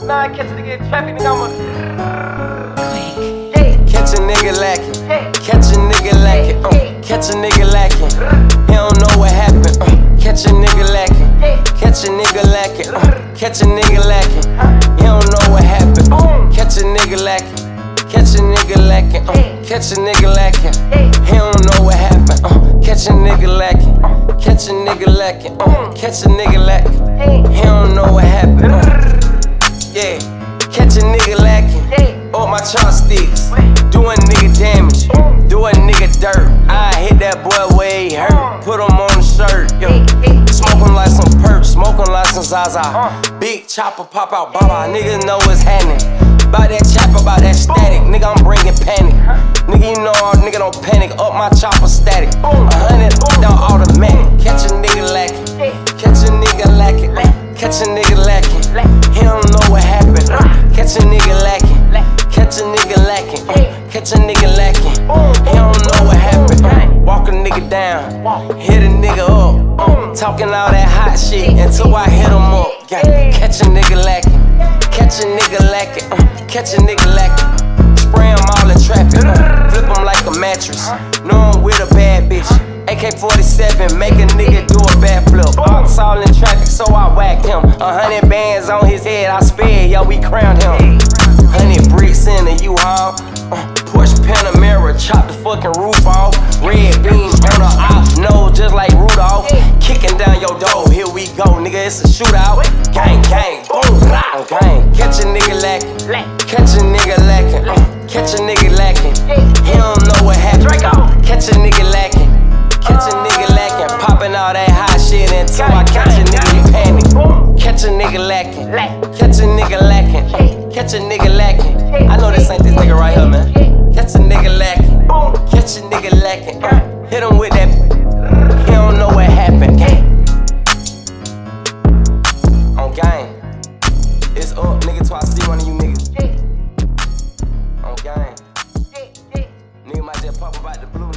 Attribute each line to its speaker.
Speaker 1: Nah, I catch a nigga in traffic, nigga, I'ma
Speaker 2: Catch a nigga lacking, catch a nigga lacking, catch a nigga lacking. He don't know what happened. Catch a nigga lacking, catch a nigga lacking, catch a nigga lacking. He don't know what happened. Catch a nigga lacking, catch a nigga lacking, catch a nigga lacking. He don't know what happened. Catch a nigga lacking, catch a nigga lacking, catch a nigga lacking. He don't know what happened. Yeah, catch a nigga lacking. Up my chopsticks, doing nigga damage, doing nigga dirt. I hit that boy where he hurt, put him on the shirt. Smoke him like some perks, smoke him like some Zaza. Big chopper pop out, baba, niggas know what's happening. About that chopper, about that static, nigga, I'm bringing panic. Nigga, you know all nigga don't panic, up my chopper static. 100 down automatic, catch a nigga lacking, catch a nigga lacking, catch a nigga lacking. He don't know what happened. Catch a nigga lacking, catch a nigga lacking, catch a nigga lacking. He don't know what happened. Walk a nigga down, hit a nigga up, talking all that hot shit until I hit him up. Catch a nigga lacking, catch a nigga lacking, catch a nigga lacking. Spray him all in traffic, flip him like a mattress. Know I'm with a bad bitch. AK-47, make a nigga do a backflip. Ox all in traffic, so I whacked him. 100 bands on his head, I spared, yo, we crowned him. 100 bricks in the U-Haul. Porsche Panamera, chop the fucking roof off. Red beam on the op, nose just like Rudolph. Kicking down your door, here we go, nigga, it's a shootout. Gang, gang, boom, gang. Catch a nigga lacking, catch a nigga lacking, catch a nigga lacking. He don't know what happened. Catch a nigga lacking, catch a nigga lacking. Popping all that hot shit until I catch a nigga in panic. Catch a nigga lacking, catch a nigga lacking, catch a nigga lacking. I know this ain't this nigga right here, man. Catch a nigga lacking, catch a nigga lacking. Hit him with that, he don't know what happened. On game, it's up, nigga, till I see one of you niggas. On game, nigga might just pop up out the blue.